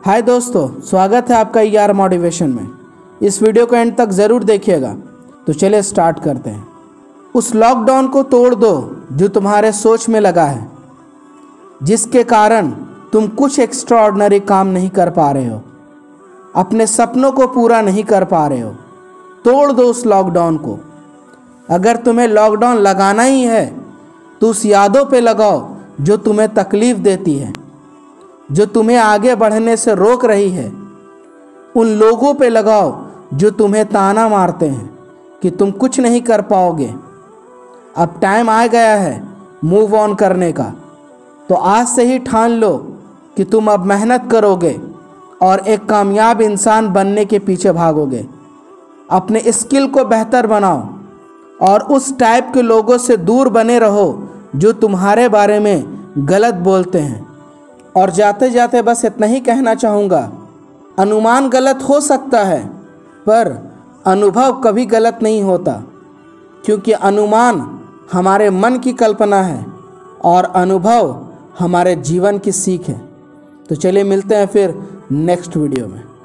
हाय दोस्तों, स्वागत है आपका मोटिवेशन में। इस वीडियो को एंड तक ज़रूर देखिएगा। तो चलिए स्टार्ट करते हैं। उस लॉकडाउन को तोड़ दो जो तुम्हारे सोच में लगा है, जिसके कारण तुम कुछ एक्स्ट्राऑर्डिनरी काम नहीं कर पा रहे हो, अपने सपनों को पूरा नहीं कर पा रहे हो। तोड़ दो उस लॉकडाउन को। अगर तुम्हें लॉकडाउन लगाना ही है तो उस यादों पे लगाओ जो तुम्हें तकलीफ़ देती है, जो तुम्हें आगे बढ़ने से रोक रही है। उन लोगों पे लगाओ जो तुम्हें ताना मारते हैं कि तुम कुछ नहीं कर पाओगे। अब टाइम आ गया है मूव ऑन करने का। तो आज से ही ठान लो कि तुम अब मेहनत करोगे और एक कामयाब इंसान बनने के पीछे भागोगे। अपने स्किल को बेहतर बनाओ और उस टाइप के लोगों से दूर बने रहो जो तुम्हारे बारे में गलत बोलते हैं। और जाते जाते बस इतना ही कहना चाहूँगा, अनुमान गलत हो सकता है पर अनुभव कभी गलत नहीं होता, क्योंकि अनुमान हमारे मन की कल्पना है और अनुभव हमारे जीवन की सीख है। तो चलिए मिलते हैं फिर नेक्स्ट वीडियो में।